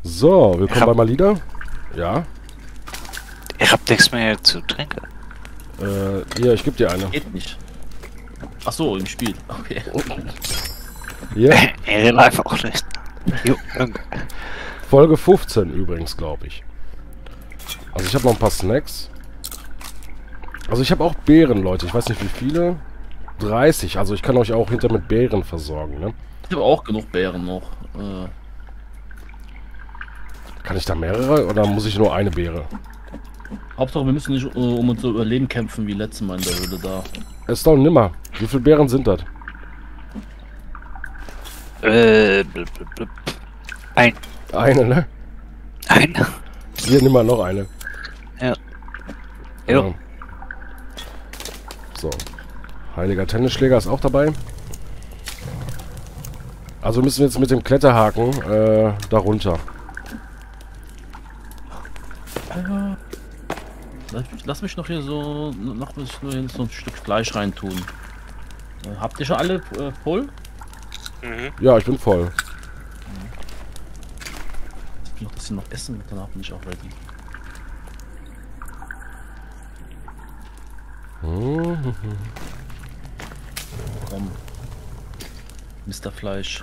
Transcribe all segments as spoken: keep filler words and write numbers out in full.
So, willkommen hab- bei Malida. Ja. Ich hab nichts mehr zu trinken. Äh, hier, ich geb dir eine. Geht nicht. Ach so, im Spiel. Okay. Hier, In live auch nicht. Jo, danke. Folge fünfzehn übrigens, glaube ich. Also ich habe noch ein paar Snacks. Also ich habe auch Beeren, Leute. Ich weiß nicht wie viele. dreißig. Also ich kann euch auch hinter mit Beeren versorgen, ne? Ich habe auch genug Beeren noch. Äh, Kann ich da mehrere oder muss ich nur eine Beere? Hauptsache, wir müssen nicht äh, um unser Überleben kämpfen wie letztes Mal in der Höhle da. Ist doch nimmer. Wie viele Beeren sind das? Äh, blub, blub, blub. Ein. Eine, ne? Ein. Hier, nimm mal noch eine. Ja. Jo. Ja. So. Heiliger Tennisschläger ist auch dabei. Also müssen wir jetzt mit dem Kletterhaken äh, da runter. Äh, lass, lass mich noch hier so noch muss ich nur hier so ein Stück Fleisch reintun. Äh, habt ihr schon alle äh, voll? Mhm. Ja, ich bin voll. Ich will noch das hier noch essen, danach bin ich auch ready. Mhm. Komm. Mister Fleisch.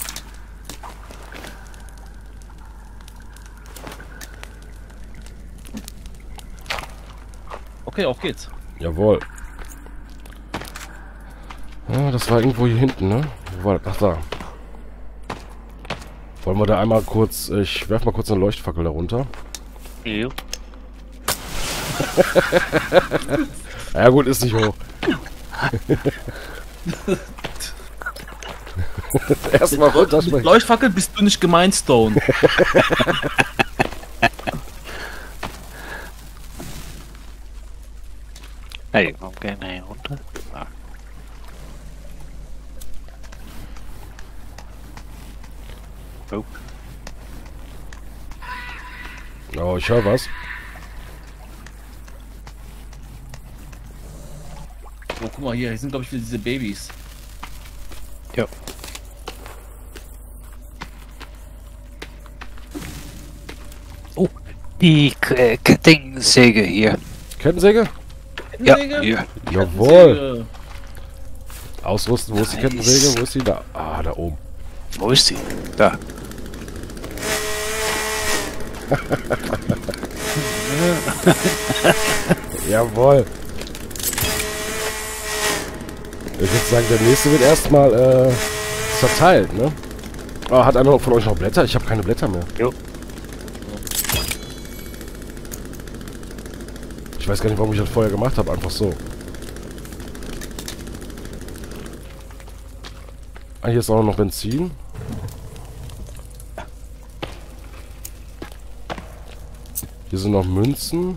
Okay, auf geht's. Jawohl. Ah, das war irgendwo hier hinten, ne? Wo war das? Ach, da. Wollen wir da einmal kurz... Ich werf mal kurz eine Leuchtfackel da runter. Jo. Ja gut, ist nicht hoch. Erstmal runter. Mit Leuchtfackel bist du nicht gemeint, Stone. Hey, warum gehen wir hier runter? Ah. Oh. Oh, ich höre was. Oh, guck mal hier, hier sind glaube ich wieder diese Babys. Ja. Oh, die K Kettingsäge hier. Kettensäge? Ja, Kettensäge? hier. Jawohl. Kettensäge. Ausrüsten, wo ist die Nice. Kettensäge? Wo ist die? Da. Ah, da oben. Wo ist die? Da. Jawohl. Ich würde sagen, der nächste wird erstmal äh, zerteilt, ne? Ah, hat einer von euch noch Blätter? Ich habe keine Blätter mehr. Jo. Ich weiß gar nicht, warum ich das vorher gemacht habe. Einfach so. Ah, hier ist auch noch Benzin. Hier sind noch Münzen.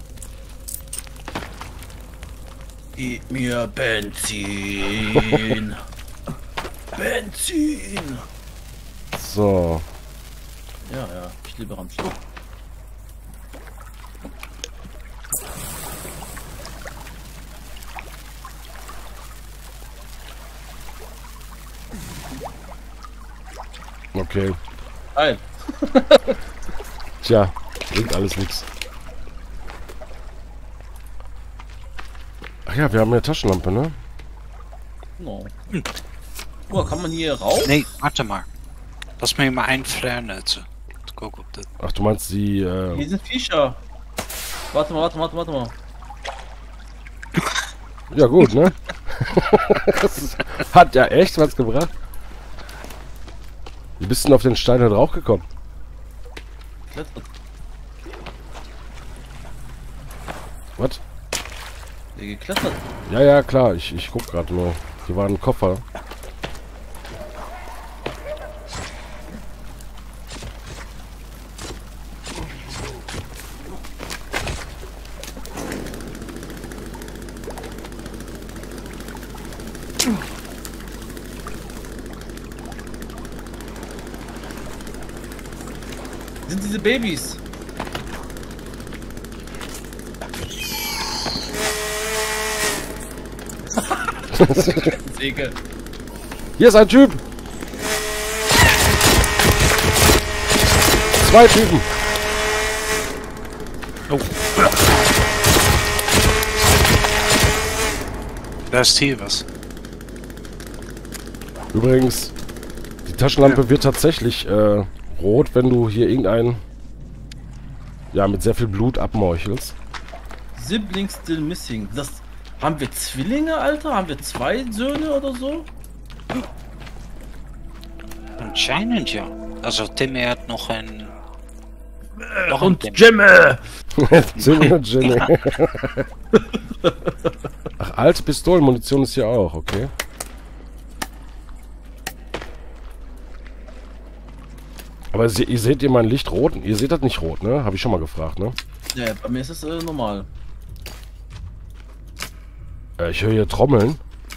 Gib mir Benzin. Benzin. So. Ja, ja, ich liebe Rammstein. Okay. Geil. Tja, bringt alles nichts. Ach ja, wir haben eine Taschenlampe, ne? No. Guck mal, kann man hier rauf? Nee, warte mal. Lass mir mal einfrieren jetzt. Guck, ob das... Ach, du meinst die, Hier äh... sind Viecher. Warte mal, warte mal, warte mal. Ja gut, ne? Das hat ja echt was gebracht. Wie bist du denn auf den Stein da drauf gekommen? Klettert. Was? Der geklettert. Ja, ja, klar. Ich, ich guck gerade nur. Hier war ein Koffer. Sind diese Babys? Säge. Hier ist ein Typ! Zwei Typen. Oh. Da ist hier was. Übrigens, die Taschenlampe ja. wird tatsächlich äh, rot, wenn du hier irgendeinen, ja, mit sehr viel Blut abmeuchelst. Siblings still missing. Das, haben wir Zwillinge, Alter? Haben wir zwei Söhne oder so? Anscheinend ja. Also Timmy hat noch ein... Noch Und ein Jimmy! Jimmy und Jimmy. Ach, alte Pistolenmunition ist hier auch, okay. Aber se ihr seht ihr mein Licht rot? Ihr seht das nicht rot, ne? Habe ich schon mal gefragt, ne? Ja, bei mir ist es äh, normal. Äh, ich höre hier Trommeln.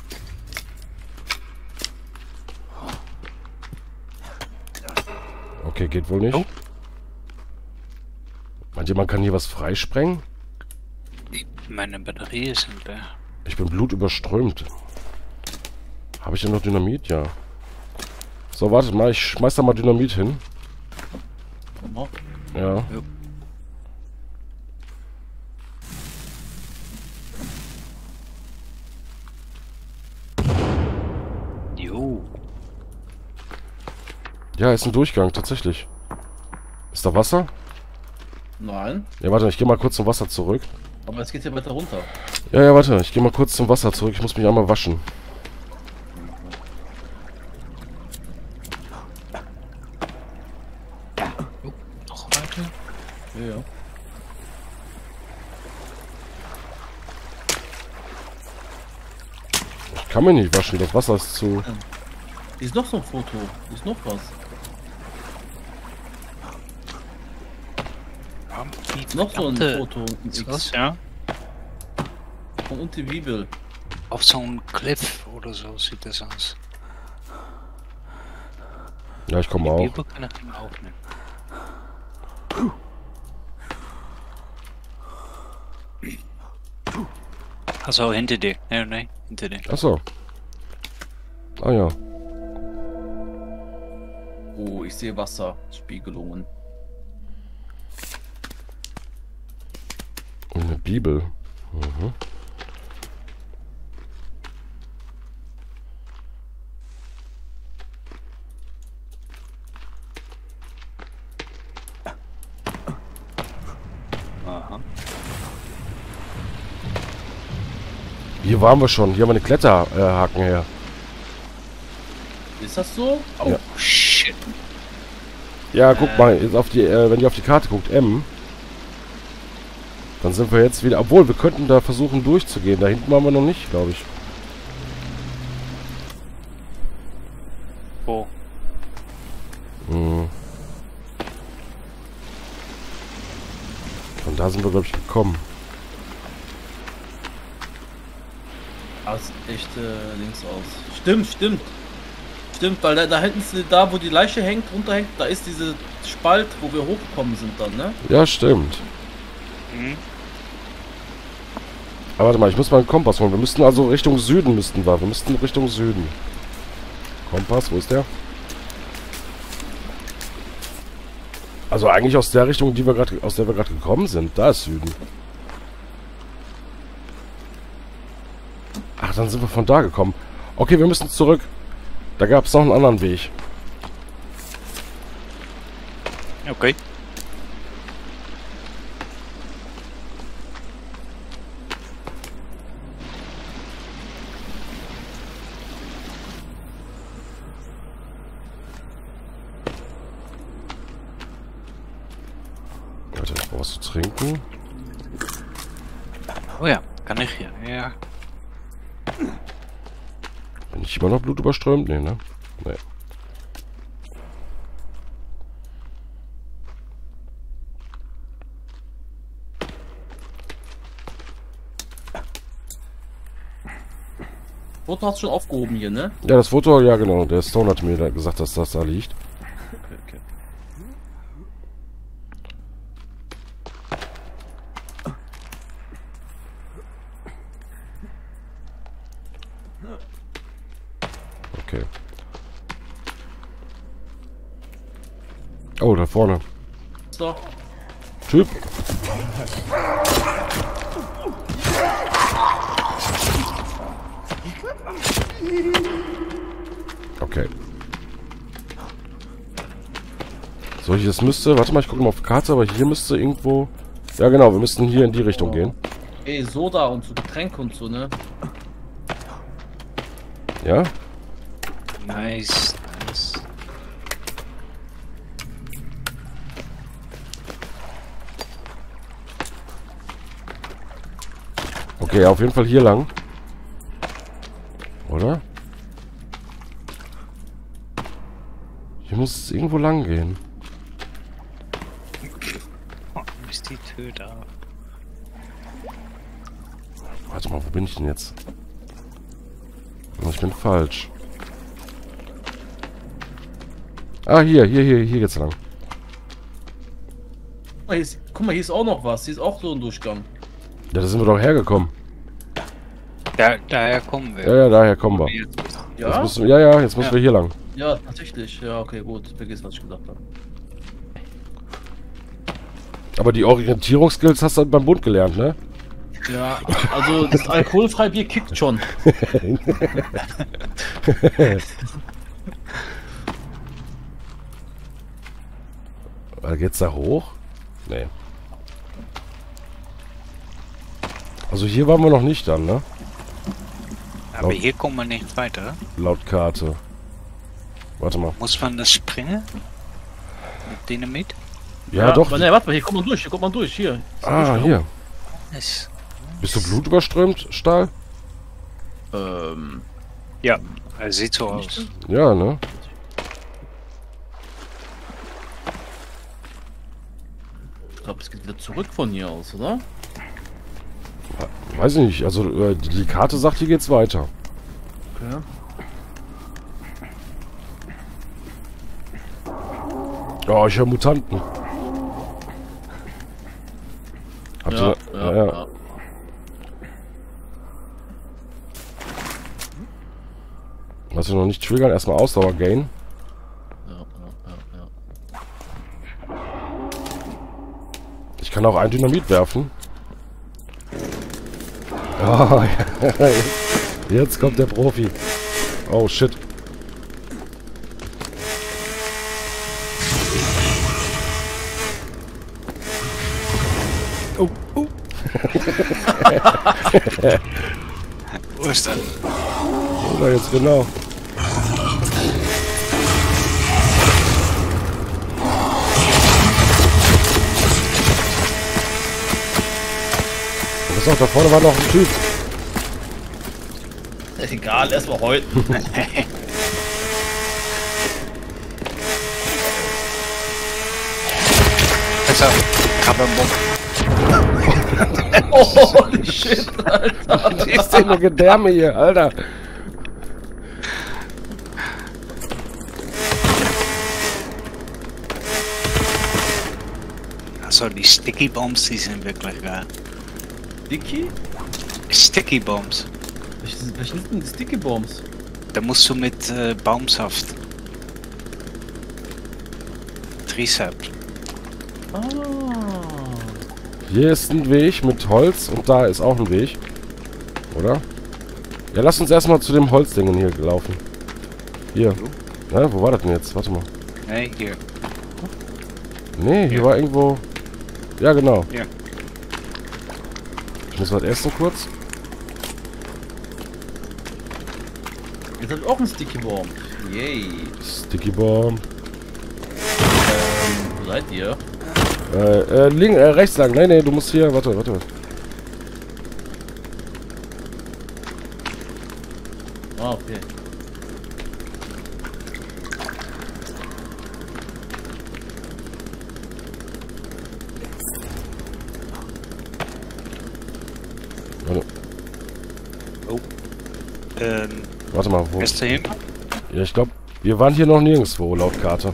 Okay, geht wohl nicht. Oh. Meint ihr, man kann hier was freisprengen? Meine Batterie ist leer. Ich bin blutüberströmt. Habe ich denn noch Dynamit? Ja. So, wartet mal, ich schmeiß da mal Dynamit hin. Ja. Jo. Jo. Ja, ist ein Durchgang, tatsächlich. Ist da Wasser? Nein. Ja, warte, ich gehe mal kurz zum Wasser zurück. Aber es geht hier weiter runter. Ja, ja, warte, ich gehe mal kurz zum Wasser zurück. Ich muss mich einmal waschen. Oh, noch weiter. Ja, ja. Ich kann mich nicht waschen, das Wasser ist zu... Hier ist noch so ein Foto. Hier ist noch was. Ja, die Noch so ein verdammte- Foto. Ein Ist X. was, ja? Von und die Bibel. Auf so einem Cliff oder so sieht das aus. Ja, ich komme Die auch. Bibel kann ich immer aufnehmen. Also hinter dir. Nein, nein, hinter dir. Achso. Ah ja. Oh, ich sehe Wasserspiegelungen. Und eine Bibel. Mhm. Aha. Hier waren wir schon. Hier haben wir eine Kletterhaken her. Ist das so? Oh, Ja. shit. Ja, guck mal, jetzt auf die, äh, wenn ihr auf die Karte guckt, M. Dann sind wir jetzt wieder... Obwohl, wir könnten da versuchen durchzugehen. Da hinten waren wir noch nicht, glaube ich. Wo? Hm. Von da sind wir, glaube ich, gekommen. Ah, ist echt äh, links aus. Stimmt, stimmt. Stimmt, weil da, da hinten, ist- da wo die Leiche hängt, runterhängt, da ist diese Spalt, wo wir hochgekommen sind dann, ne? Ja, stimmt. Hm? Aber warte mal, ich muss mal einen Kompass holen. Wir müssten also Richtung Süden müssten wir. Wir müssten Richtung Süden. Kompass, wo ist der? Also eigentlich aus der Richtung, die wir gerade, aus der wir gerade gekommen sind. Da ist Süden. Ach, dann sind wir von da gekommen. Okay, wir müssen zurück. Da gab es noch einen anderen Weg. Okay. Warte, ich brauche was zu trinken. Oh ja, kann ich hier. Ja. Bin ich immer noch blutüberströmt? Nee, ne? Nee. Foto hast du schon aufgehoben hier, ne? Ja, das Foto, ja genau. Der Stone hat mir da gesagt, dass das da liegt. Okay, okay. Okay. Oh, da vorne. So. Typ. Okay. So, hier müsste... Warte mal, ich gucke mal auf die Karte, aber hier müsste irgendwo... Ja, genau, wir müssten hier in die Richtung gehen. Ey, Soda und so Getränke und so, ne? Ja? Nice, nice. Okay, auf jeden Fall hier lang. Oder? Hier muss es irgendwo lang gehen. Oh, ist die Tür da? Warte mal, wo bin ich denn jetzt? Oh, ich bin falsch. Ah, hier, hier, hier, hier geht's lang. Guck mal, hier ist, guck mal, hier ist auch noch was. Hier ist auch so ein Durchgang. Ja, da sind wir doch hergekommen. Da, daher kommen wir. Ja, ja, daher kommen wir. Jetzt- Jetzt Ja? müssen, ja, ja, jetzt müssen Ja. wir hier lang. Ja, tatsächlich. Ja, okay, gut. Vergiss, was ich gesagt habe. Aber die Orientierungsskills hast du halt beim Bund gelernt, ne? Ja, also das alkoholfreie Bier kickt schon. Äh, Geht's da hoch? Nee. Also hier waren wir noch nicht dann, ne? Aber Laut- hier kommen wir nicht weiter. Laut Karte. Warte mal. Muss man das springen? Mit Dynamit? Ja, doch. Aber ne, warte mal, hier kommt man durch. Hier kommt man durch. Hier. Ah, hier. Nice. Bist du blutüberströmt, Stahl? Ähm. Ja, er sieht so aus. Ja, ne? Ich glaube, es geht wieder zurück von hier aus, oder? Weiß ich nicht. Also äh, die Karte sagt, hier geht's weiter. Okay. Oh, ich höre Mutanten. Habt Ja, ihr... ja, ja, ja. Was wir noch nicht triggern, erstmal Ausdauer gain. Ja, ja, ja, ja. Ich kann auch ein Dynamit werfen. Oh, ja. Jetzt kommt der Profi. Oh, shit. Oh, oh. Wo ist das? Oder jetzt genau. Pass auf, da vorne war noch ein Typ. Ist egal, erstmal heute. Pass auf, Krabbenbock. Oh, holy shit, Alter. Was ist denn eine Gedärme hier, Alter? Also die Sticky Bombs, die sind wirklich geil. Sticky? Sticky Bombs. Welche, welche sind denn die Sticky Bombs? Da musst du mit äh, Baumsaft. Triceps. Ah. Hier ist ein Weg mit Holz und da ist auch ein Weg. Oder? Ja, lass uns erstmal zu dem Holzdingen hier laufen. Hier. Na, wo war das denn jetzt? Warte mal. Nee, hier. Nee, hier Ja. war irgendwo... Ja, genau. Ja. Ich muss was essen kurz. Jetzt hat auch ein Sticky Bomb. Yay. Sticky Bomb. Ähm, wo seid ihr? Äh, äh, link, äh, rechts lang. Nee, nee, du musst hier... Warte, warte. Ah, okay. Warte, Ähm, warte mal, wo... ist da hin? Ja, ich glaube, wir waren hier noch nirgendwo, laut Karte.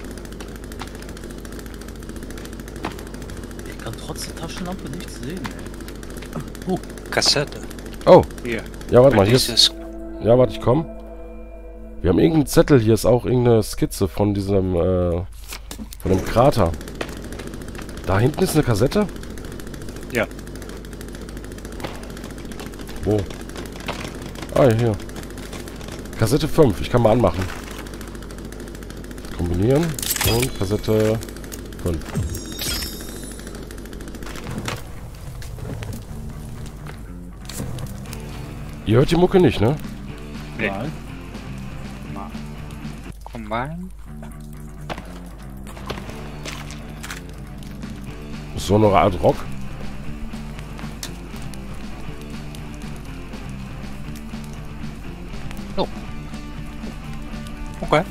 Ich kann trotz der Taschenlampe nichts sehen, ey. Uh, Kassette. Oh, Hier. ja, warte mal, hier ist... Dieses, Ja, warte, ich komm. Wir haben irgendeinen Zettel, hier ist auch irgendeine Skizze von diesem, äh, von dem Krater. Da hinten ist eine Kassette? ja. Wo? Ah, hier. Kassette fünf, ich kann mal anmachen. Kombinieren und Kassette fünf. Ihr hört die Mucke nicht, ne? Nee. Nein. Mal. Combine. Ist so eine Art Rock. Okay.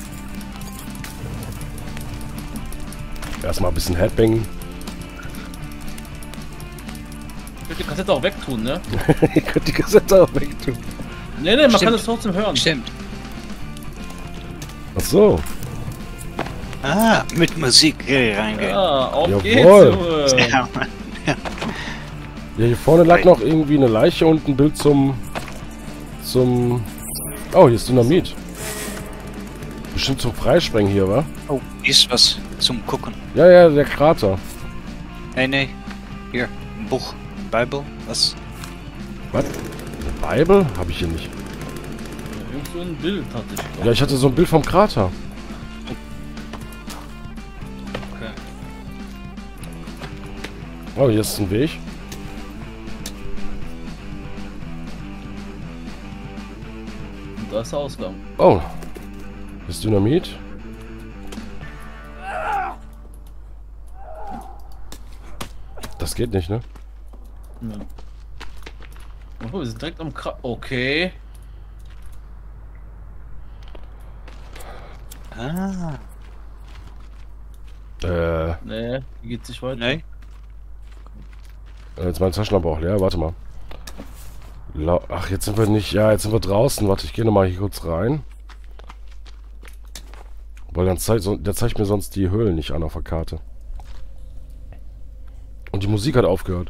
Erstmal ein bisschen Headbang. Ich will die Kassette auch wegtun, ne? Ihr könnt die Kassette auch wegtun. Ne, ne, man Stimmt. kann es trotzdem hören. Stimmt. Ach so. Ah, mit Musik hier reingehen. Ja, auf Jawohl. geht's, Junge. Ja, Mann. Ja, hier vorne lag noch irgendwie eine Leiche und ein Bild zum... Zum... Oh, hier ist Dynamit. Bestimmt zum Freisprengen hier, wa? Oh, hier ist was zum Gucken. Ja, ja, der Krater. Nee, nee. Hier, ein Buch. Bibel. Was? Was? Eine Bibel? Habe ich hier nicht. Irgend so ein Bild hatte ich. glaub. Ja, ich hatte so ein Bild vom Krater. Okay. Oh, hier ist ein Weg. Und da ist der Ausgang. Oh. Hier ist Dynamit. Das geht nicht, ne? Ja. Oh, wir sind direkt am Kra... Okay. Ah. Äh, Nee, wie geht's nicht weiter? Nee. jetzt meine Taschenlampe auch leer. Warte mal. La Ach, jetzt sind wir nicht... Ja, jetzt sind wir draußen. Warte, ich gehe nochmal hier kurz rein. Weil dann zeigt, so, der zeigt mir sonst die Höhlen nicht an auf der Karte. Und die Musik hat aufgehört.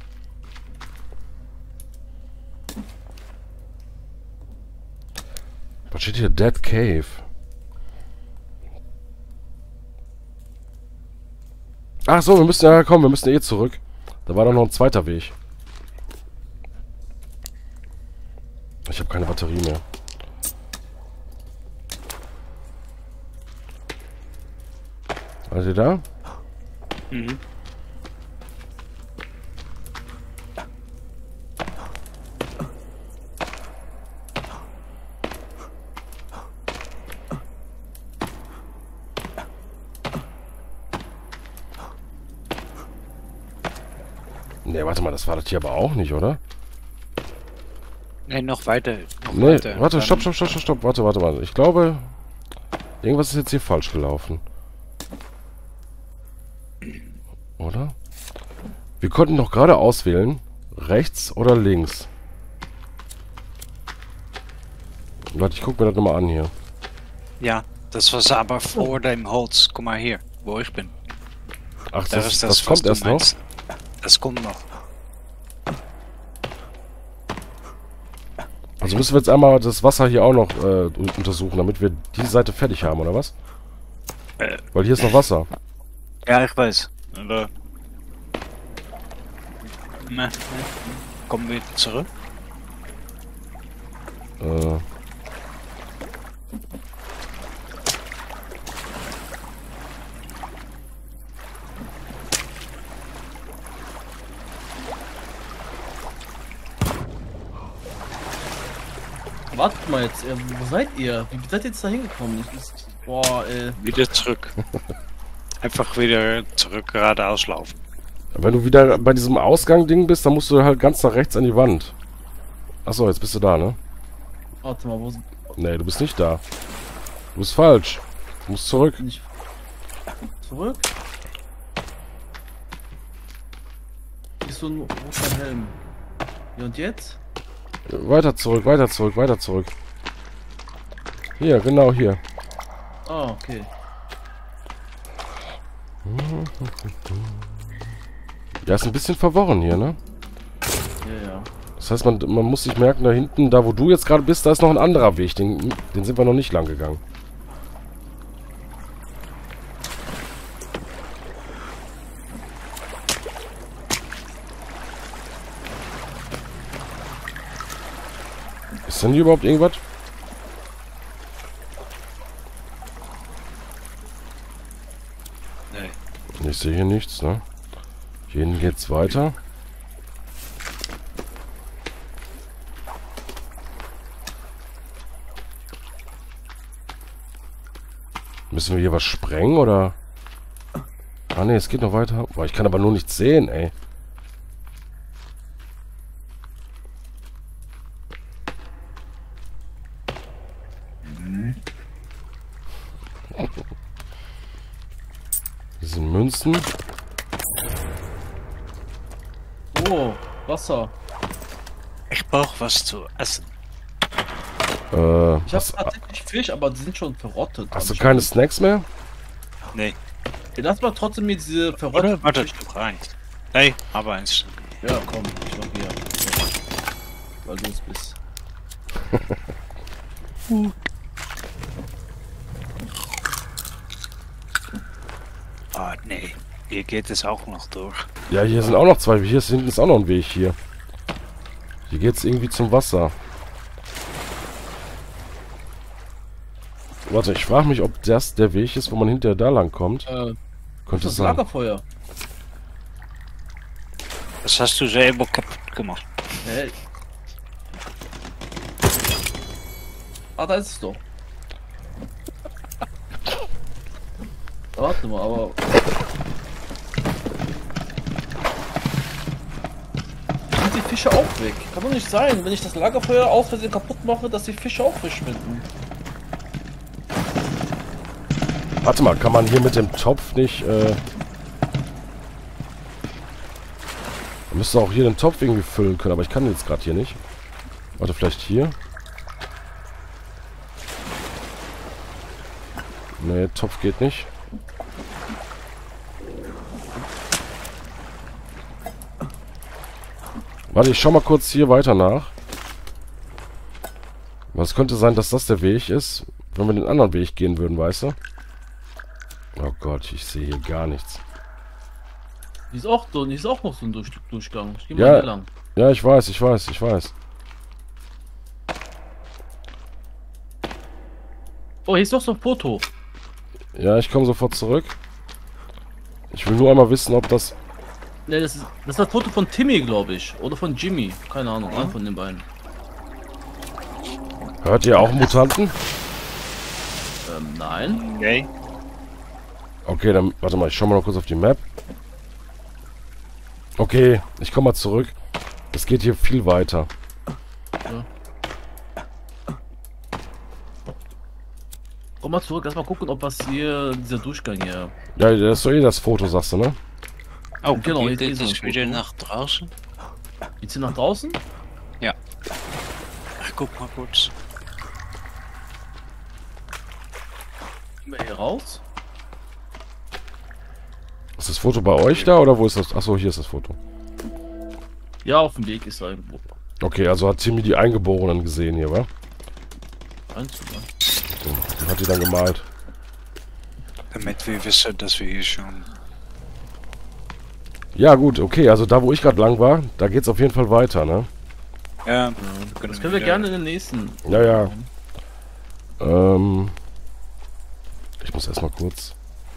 Was steht hier? Dead Cave. Ach so, wir müssen ja kommen, wir müssen eh zurück. Da war doch noch ein zweiter Weg. Ich habe keine Batterie mehr. Seid ihr da? Mhm. Ne, warte mal, das war das hier aber auch nicht, oder? Nee, noch weiter. Noch Nee, weiter. warte, Dann- stopp, stopp, stopp, stopp, stopp, warte, warte, warte. Ich glaube, irgendwas ist jetzt hier falsch gelaufen. Oder? Wir konnten doch gerade auswählen, rechts oder links. Warte, ich guck mir das nochmal an hier. Ja, das war aber vor dem Holz. Guck mal hier, wo ich bin. Ach, Da das, ist das, das, was kommt du erst noch? meinst. Das kommt noch. Also müssen wir jetzt einmal das Wasser hier auch noch äh, untersuchen, damit wir die Seite fertig haben, oder was? Äh. Weil hier ist noch Wasser. Ja, ich weiß. Aber... Na, kommen wir zurück? Äh. Wartet mal jetzt, äh, wo seid ihr? Wie seid ihr jetzt da hingekommen? Ich, ich, boah, ey. Wieder zurück. Einfach wieder zurück geradeaus laufen. Wenn du wieder bei diesem Ausgang-Ding bist, dann musst du halt ganz nach rechts an die Wand. Achso, jetzt bist du da, ne? Warte mal, wo sind Nee, du bist nicht da. Du bist falsch. Du musst zurück. bin ich? Zurück? Ist so ein roter Helm. Ja, und jetzt? Weiter zurück, weiter zurück, weiter zurück. Hier, genau hier. Ah, okay. Ja, ist ein bisschen verworren hier, ne? Ja, ja. Das heißt, man, man muss sich merken, da hinten, da wo du jetzt gerade bist, da ist noch ein anderer Weg. Den, den sind wir noch nicht lang gegangen. Ist denn hier überhaupt irgendwas? Nee. Ich sehe hier nichts, ne? Hier hinten geht's weiter. Müssen wir hier was sprengen, oder? Ah, ne, es geht noch weiter. Boah, ich kann aber nur nichts sehen, ey. Hier sind Münzen. Oh, Wasser. Ich brauche was zu essen. Äh, Ich habe tatsächlich Fisch, aber die sind schon verrottet. hast du keine Snacks mehr? Nee. Lass mal trotzdem mir diese Oder? verrotteten Warte, Fisch- noch eins. Nee, aber eins. Ja, komm, ich mach hier. Weil du es bist. Ah, nee. Hier geht es auch noch durch. Ja, hier sind auch noch zwei. Hier ist hinten ist auch noch ein Weg hier. Hier geht's irgendwie zum Wasser. Warte, ich frage mich, ob das der Weg ist, wo man hinterher da lang kommt. Äh, Könnte das es sein. Lagerfeuer. Das hast du selber kaputt gemacht. Hä? Ah, da ist es doch. Warte mal, aber... Sind die Fische auch weg? Kann doch nicht sein, wenn ich das Lagerfeuer aus Versehen kaputt mache, dass die Fische auch verschwinden. Warte mal, kann man hier mit dem Topf nicht, äh... Man müsste auch hier den Topf irgendwie füllen können, aber ich kann jetzt gerade hier nicht. Warte, vielleicht hier? Nee, Topf geht nicht. Warte, ich schau mal kurz hier weiter nach. Was könnte sein, dass das der Weg ist, wenn wir den anderen Weg gehen würden, weißt du? Oh Gott, ich sehe hier gar nichts. Die ist auch so, die ist auch noch so ein Durch Durchgang. Ich geh mal Ja. hier lang. Ja, ich weiß, ich weiß, ich weiß. Oh, hier ist noch so ein Foto. Ja, ich komme sofort zurück. Ich will nur einmal wissen, ob das... Ne, das ist das ist das Foto von Timmy, glaube ich. Oder von Jimmy. Keine Ahnung, einer von den beiden. Hört ihr auch Mutanten? Ähm, nein. Nee. Okay, dann warte mal, ich schau mal noch kurz auf die Map. Okay, ich komme mal zurück. Es geht hier viel weiter. Komm mal zurück, lass mal gucken, ob was hier, dieser Durchgang hier. Ja, das ist doch eh das Foto, sagst du, ne? Oh, Genau, hier hier geht ist so ein es wieder Foto. nach draußen. Geht's hier nach draußen? Ja. Ach, guck mal kurz. Gehen wir hier raus? Ist das Foto bei euch da oder wo ist das? Achso, hier ist das Foto. Ja, auf dem Weg ist er irgendwo. Okay, also hat Timmy die Eingeborenen gesehen hier, wa? Eins, ne? Den hat die dann gemalt. Damit wir wissen, dass wir hier schon... Ja gut, okay, also da wo ich gerade lang war, da geht's auf jeden Fall weiter, ne? Ja, Das können wir gerne in den nächsten. Ja, ja. Ähm... Ich muss erstmal kurz...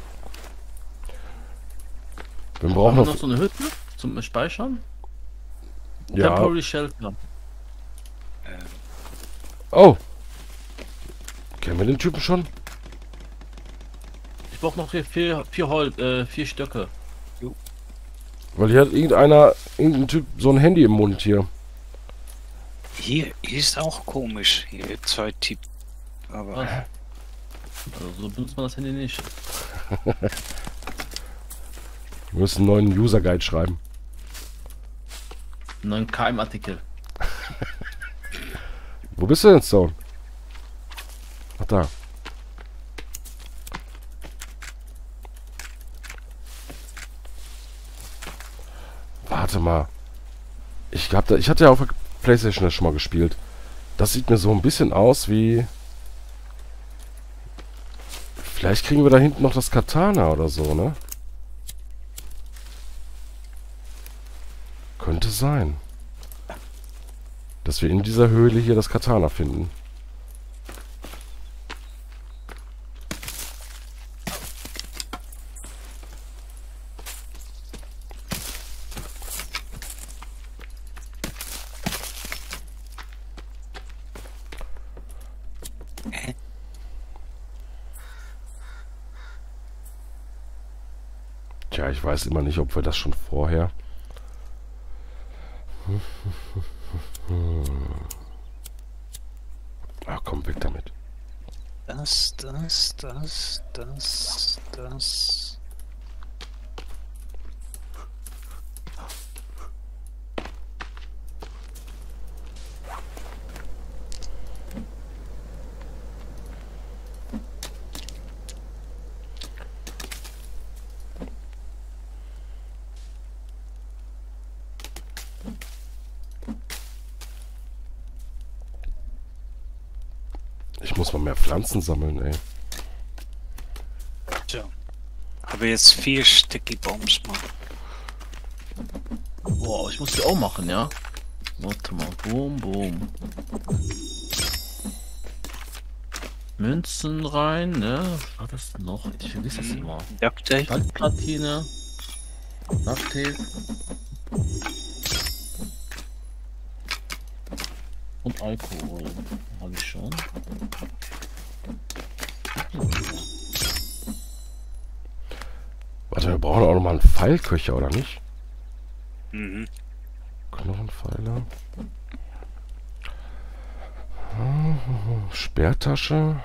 Wir Haben brauchen wir noch... noch so eine Hütte zum Speichern? Ja. Temporary Shelter. Oh! Kennen wir den Typen schon? Ich brauche noch hier vier, vier Holz, äh, vier Stöcke. Weil hier hat irgendeiner, irgendein Typ, so ein Handy im Mund hier. Hier ist auch komisch. Hier zwei Typen. Aber... Was? Also so benutzt man das Handy nicht. Wir müssen einen neuen User Guide schreiben. Einen neuen K M-Artikel. Wo bist du denn, Stone? Ach, da. Warte mal. Ich, hab da, ich hatte ja auf der PlayStation das schon mal gespielt. Das sieht mir so ein bisschen aus wie... Vielleicht kriegen wir da hinten noch das Katana oder so, ne? Könnte sein. Dass wir in dieser Höhle hier das Katana finden. Tja, ich weiß immer nicht, ob wir das schon vorher... Ach komm, weg damit. Das, das, das, das, das. Ich muss mal mehr Pflanzen sammeln, ey. Tja. Habe jetzt vier Sticky Bombs machen. Boah, ich muss die auch machen, ja? Warte mal. Boom, boom. Münzen rein, ne? Was war das noch? Ich vergesse das immer. Duct Tape. Wandplatine. Duct Tape. Und Alkohol. Habe ich schon. Warte, wir brauchen auch noch mal einen Pfeilköcher, oder nicht? Mhm. Knochenpfeiler. Sperrtasche.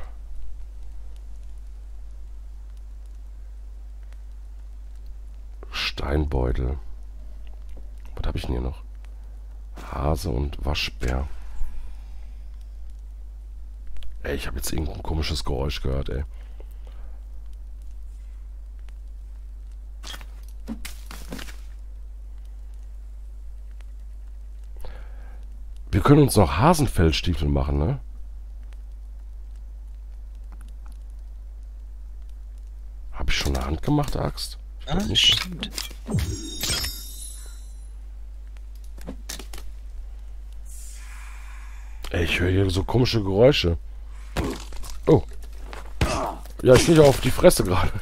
Steinbeutel. Was habe ich denn hier noch? Hase und Waschbär. Ey, ich habe jetzt irgendein komisches Geräusch gehört, ey. Wir können uns noch Hasenfellstiefel machen, ne? Habe ich schon eine handgemachte Axt? Ich Ah, glaub nicht. stimmt. Ey, ich höre hier so komische Geräusche. Oh. Ja, ich kriege auf die Fresse gerade.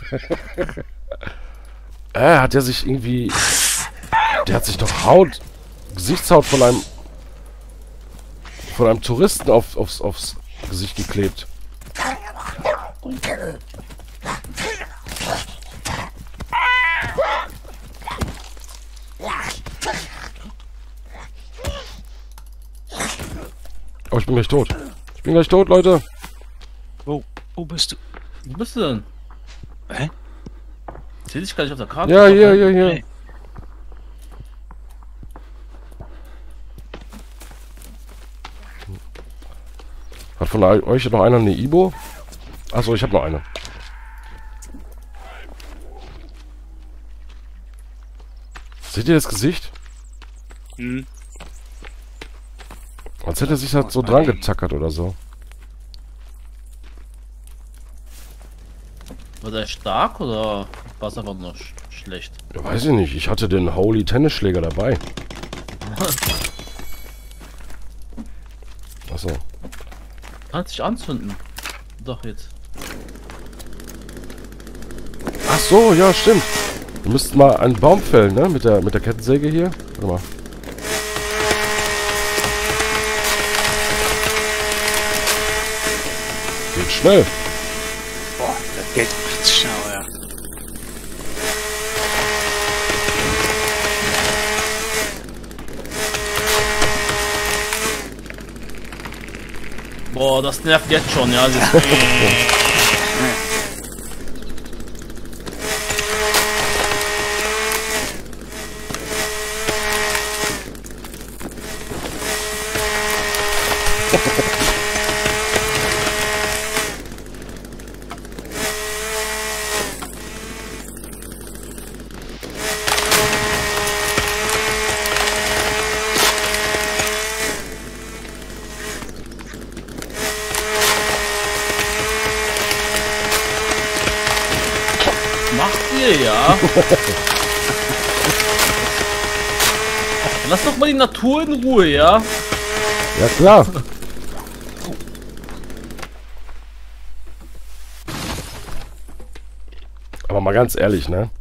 äh, hat der sich irgendwie... Der hat sich doch Haut... Gesichtshaut von einem... Von einem Touristen auf, aufs, aufs Gesicht geklebt. Oh, ich bin gleich tot. Ich bin gleich tot, Leute. Wo, wo bist du? Wo bist du denn? Hä? Sehe dich gar nicht auf der Karte. Ja, hier, hier, hier. Hey. Hat von euch noch einer eine Ibo? Achso, ich habe noch eine. Seht ihr das Gesicht? Hm. Als hätte er sich halt so dran getackert oder so. War der stark oder war es einfach nur sch schlecht? Ja, weiß ich nicht. Ich hatte den Holy Tennisschläger dabei. Achso. Kannst dich anzünden. Doch jetzt. Ach so, ja, stimmt. Wir müssten mal einen Baum fällen, ne? Mit der, mit der Kettensäge hier. Warte mal. Geht schnell. Boah, das geht echt schnell, ja. Boah, das nervt jetzt schon, ja. macht ihr, ja? Lass doch mal die Natur in Ruhe, ja? Ja, klar. Aber mal ganz ehrlich, ne?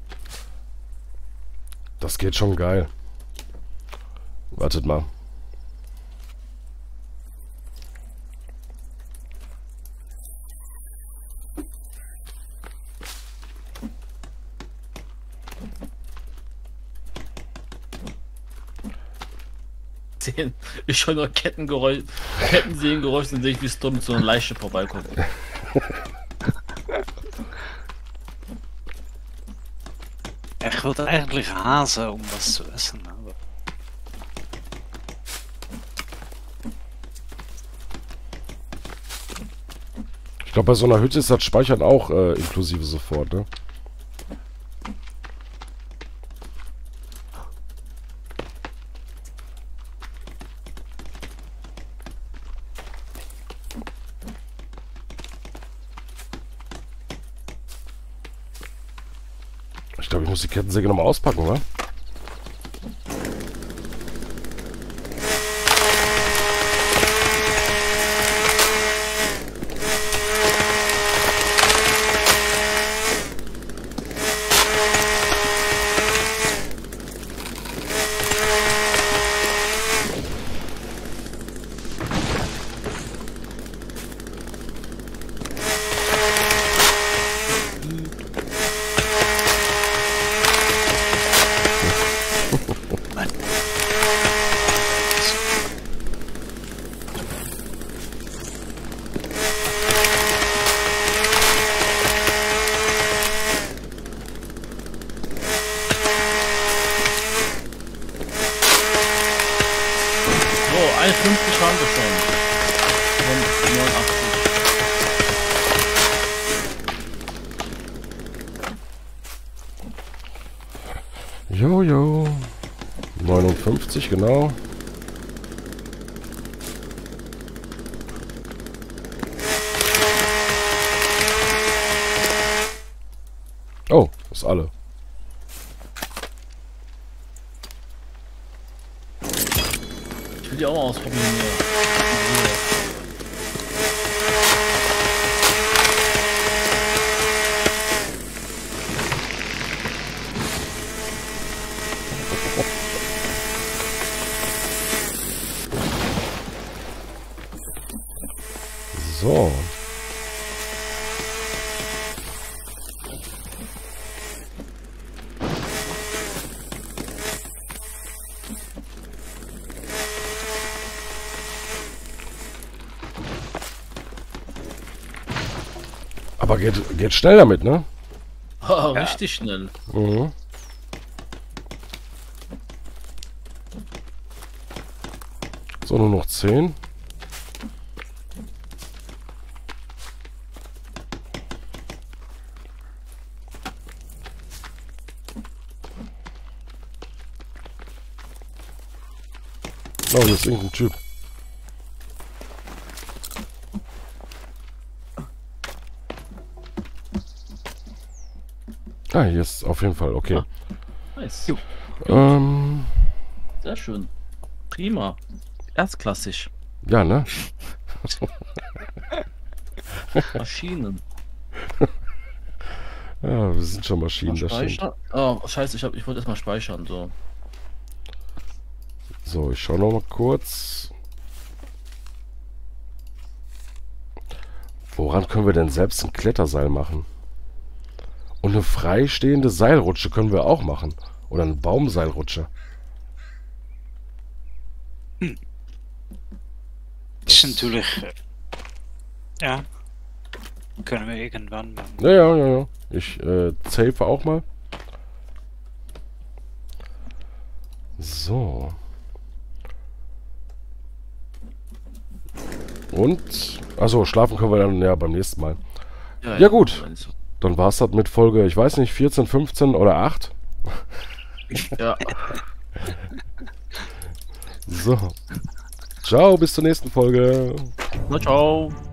Das geht schon geil. Wartet mal. Ich höre nur Kettengeräusch, Kettensägengeräusch und sehe ich, wie es dumm mit so einer Leiche vorbeikommt. Ich wollte eigentlich Hase, um was zu essen, aber... Ich glaube, bei so einer Hütte ist das Speichern auch äh, inklusive sofort, ne? Ich glaube, ich muss die Kettensäge nochmal auspacken, oder? einundfünfzig haben wir schon. Und neunundachtzig. Jojo. neunundfünfzig, genau. Oh, das ist alle. Ich will die auch mal ausprobieren hier. So. Aber geht, geht schnell damit, ne? Oh, richtig schnell. Mhm. So, nur noch zehn. Oh, hier ist irgendein Typ. Ah, hier ist auf jeden Fall, okay. Ah, nice. Ähm, Sehr schön. Prima. Erstklassig. ja, ne? Maschinen. Ja, wir sind schon Maschinen, das stimmt. Speichern? Oh, scheiße, ich, hab, ich wollte erstmal speichern, so. So, ich schaue noch mal kurz. Woran können wir denn selbst ein Kletterseil machen? Und eine freistehende Seilrutsche können wir auch machen. Oder eine Baumseilrutsche. Hm. Das ist natürlich... Ja. Können wir irgendwann machen. Ja, ja, ja, ja. Ich äh, safe auch mal. So. Und... Achso, schlafen können wir dann ja beim nächsten Mal. Ja, ja, ja gut. Dann war es das mit Folge, ich weiß nicht, vierzehn, fünfzehn oder acht. Ja. So. Ciao, bis zur nächsten Folge. Na, ciao.